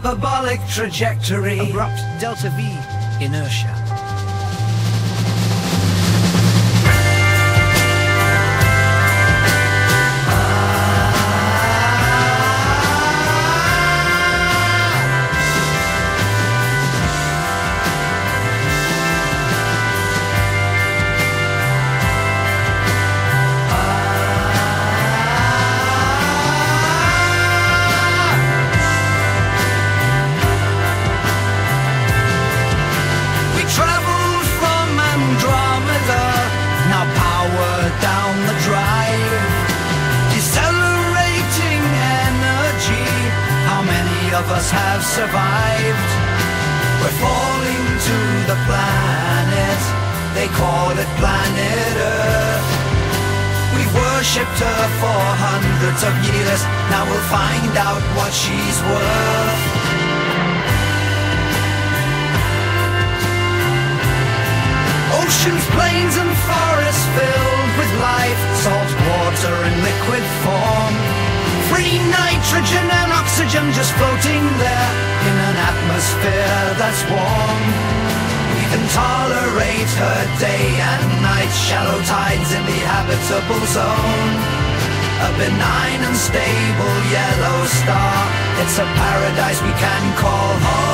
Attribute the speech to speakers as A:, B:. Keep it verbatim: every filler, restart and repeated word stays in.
A: hyperbolic trajectory.
B: Abrupt delta V inertia.
A: Travelled from Andromeda, now power down the drive. Decelerating energy, how many of us have survived? We're falling to the planet, they call it planet Earth. We've worshipped her for hundreds of years, now we'll find out what she's worth. Oceans, plains and forests filled with life, salt water in liquid form. Free nitrogen and oxygen just floating there in an atmosphere that's warm. We can tolerate her day and night, shallow tides in the habitable zone. A benign and stable yellow star, it's a paradise we can call home.